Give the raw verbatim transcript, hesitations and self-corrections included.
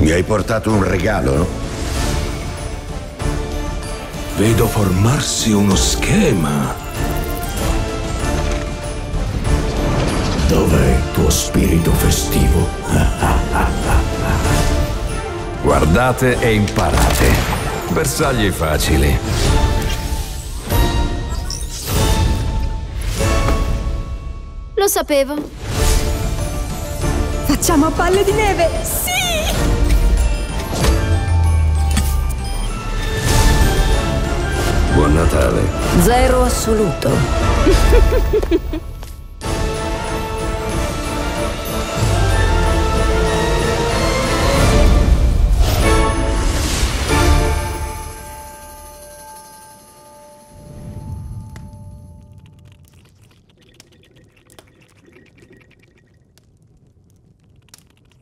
Mi hai portato un regalo? Vedo formarsi uno schema. Dov'è il tuo spirito festivo? Guardate e imparate. Bersagli facili. Lo sapevo. Facciamo a palle di neve! Sì! Buon Natale. Zero assoluto.